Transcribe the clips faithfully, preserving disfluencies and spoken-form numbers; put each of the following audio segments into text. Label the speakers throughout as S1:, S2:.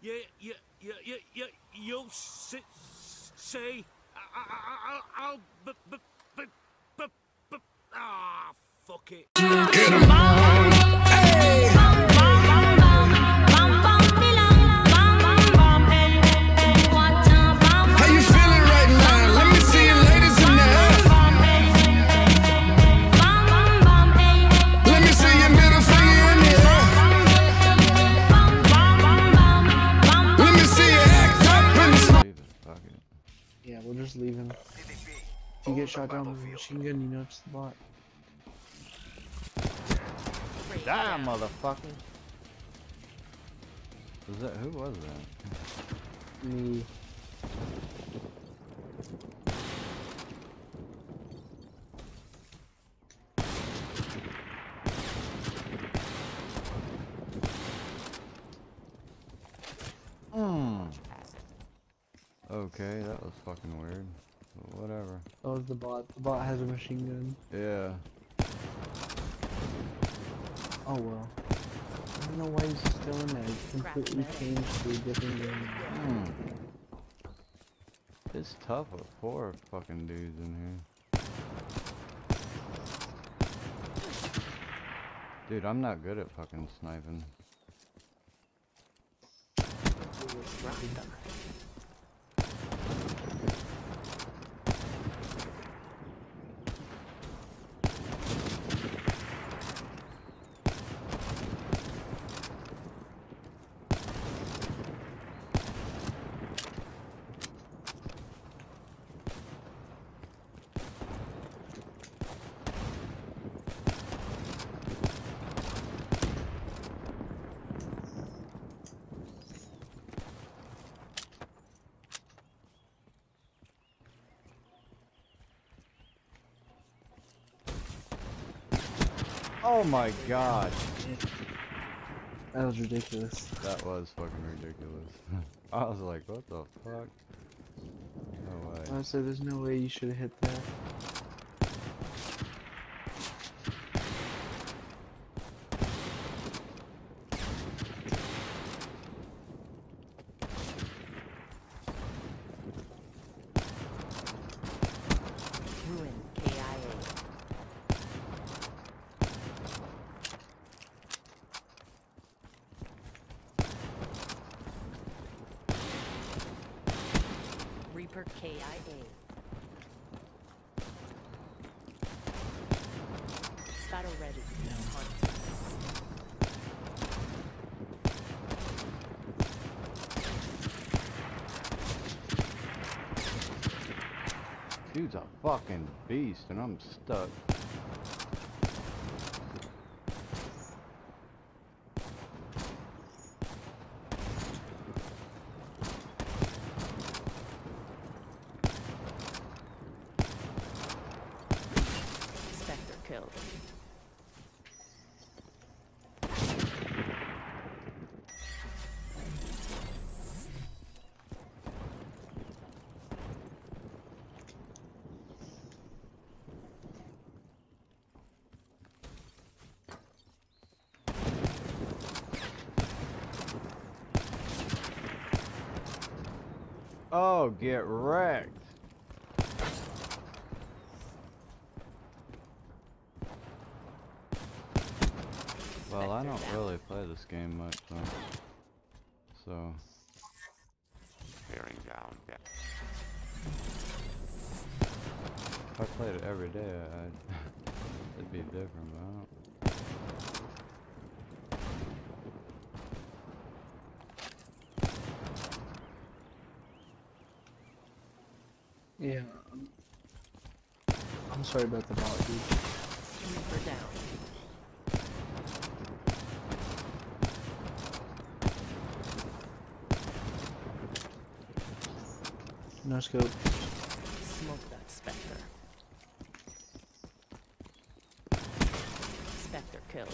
S1: Yeah, yeah, yeah, yeah, yeah. You'll sit, say, I, I, I, I'll, but, but, but, but, but, ah, fuck it.
S2: Get 'em. Hey. How you feeling right now? Let me see you ladies in there. Let me see your middle finger in there. Let me see you act up and smoke.
S3: Yeah, we'll just leave him. If you get shot down with a machine gun, you know it's the bot.
S4: Damn, motherfucker. Was that, who was that?
S3: Me.
S4: Hmm. Okay, that was fucking weird. But whatever.
S3: That was the bot. The bot has a machine gun.
S4: Yeah.
S3: Oh well. I don't know why he's still in there. He's completely changed to a different game.
S4: Hmm. It's tough with four fucking dudes in here. Dude, I'm not good at fucking sniping. Oh my god.
S3: That was ridiculous.
S4: That was fucking ridiculous. I was like, what the fuck? No way.
S3: I said there's no way you should have hit that.
S5: Reaper K I A. Battle ready.
S4: Dude's a fucking beast and I'm stuck.
S5: Spectre killed.
S4: Oh, get wrecked. Well, I don't really play this game much, so. so.
S1: Bearing down. Yeah.
S4: If I played it every day, I'd, it'd be different, but I don't.
S3: Yeah. um, I'm sorry about the bot, dude.
S5: Reaper down.
S3: No scope.
S5: Smoke that Spectre. Spectre killed.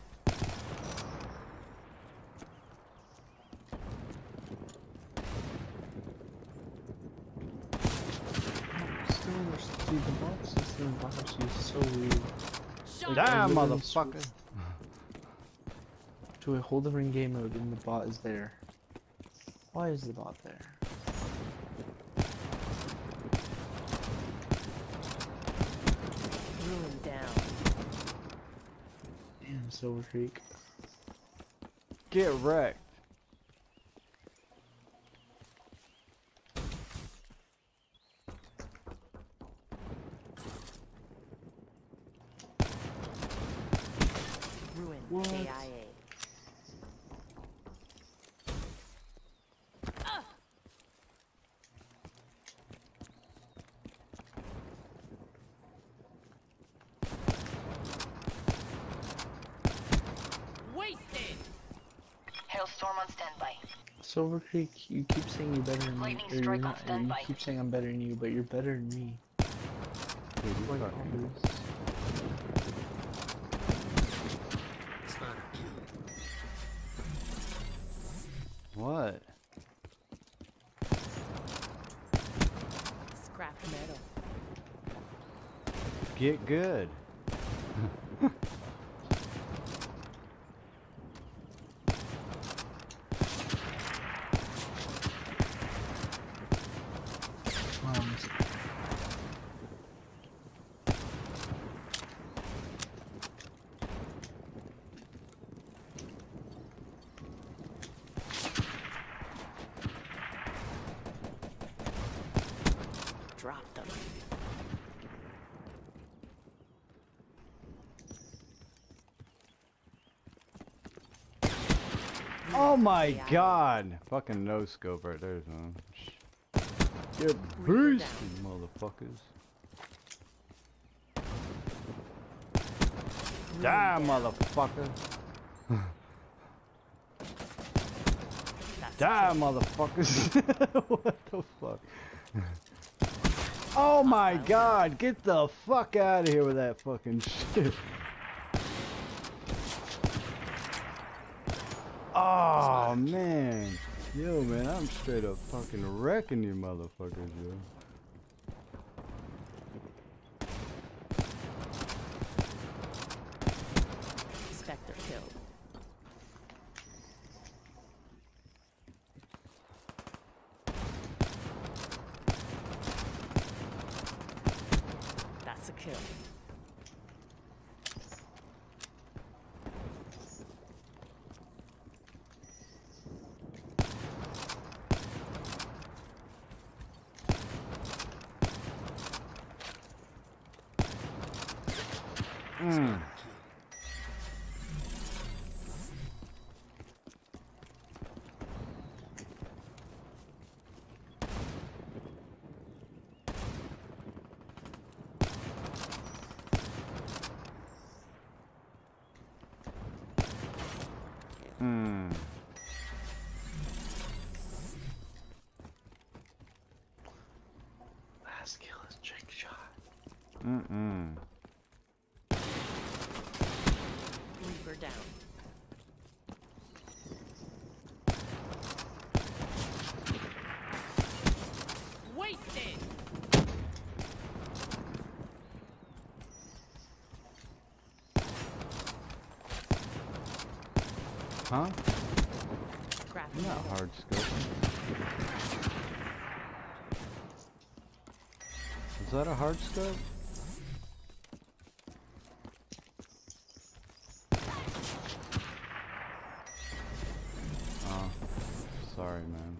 S3: Still, dude, the bot system box is so weird. Like, I
S4: Damn,
S3: literally
S4: motherfucker.
S3: switched to a whole different game mode and the bot is there. Why is the bot there?
S5: Ruin down.
S3: Damn, Silver Creek.
S4: Get wrecked.
S5: Ruin.
S3: What?
S5: K I A. Wasted.
S6: Hailstorm on standby.
S3: Silver Creek, you keep saying you're better than me.
S6: Lightning
S3: Or you're
S6: strike on
S3: not, you
S6: standby.
S3: keep saying I'm better than you, but you're better than me.
S4: Dude, you
S3: Like
S4: fucking-
S3: always.
S1: Spider kill.
S4: What?
S5: Scrap metal.
S4: Get good.
S3: Um,
S5: Drop them.
S4: Oh my
S5: Yeah.
S4: god! Fucking no scope right there, man. Get
S5: Reaper
S4: beasted, motherfuckers.
S5: Ruin
S4: Die,
S5: down.
S4: motherfucker.
S5: That's
S4: Die,
S5: kill.
S4: motherfuckers. What the fuck? Oh my
S5: Hostile.
S4: god, get the fuck out of here with that fucking shit. Oh man. Yo man, I'm straight up fucking wrecking you motherfuckers, yo.
S5: Spectre killed. That's a kill.
S4: Mm. Mm.
S3: last kill is trick shot.
S4: Mm-mm.
S5: Reaper down. Wasted.
S4: Huh?
S5: Scrap
S4: Not
S5: metal.
S4: hard scope. Is that a hard scope? Oh, sorry, man.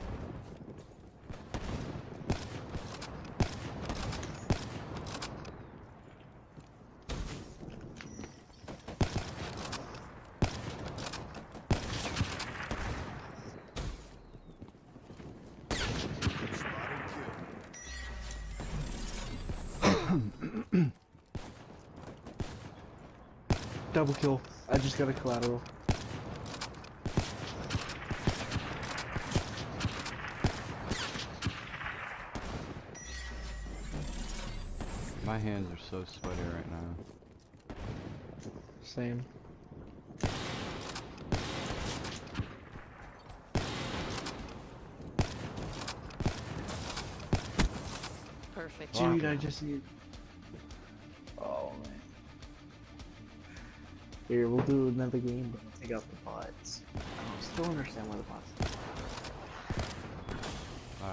S3: Double kill. I just got a collateral.
S4: My hands are so sweaty right now.
S3: Same.
S5: Perfect.
S4: Fuck.
S3: Dude, I just need. Oh man. Here, we'll do another game, but take out the bots. I don't still understand why the bots.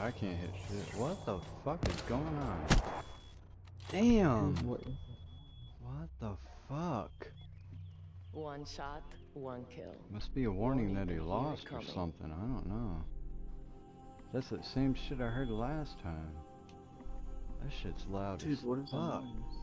S4: I can't hit shit. What the fuck is going on? Damn!
S3: Dude, what?
S4: What the fuck?
S5: One shot, one kill.
S4: Must be a warning that he
S5: Warning,
S4: lost
S5: here
S4: or
S5: it coming.
S4: something. I don't know. That's the same shit I heard last time. That shit's loud
S3: Dude,
S4: as
S3: what is that
S4: fuck.
S3: noise?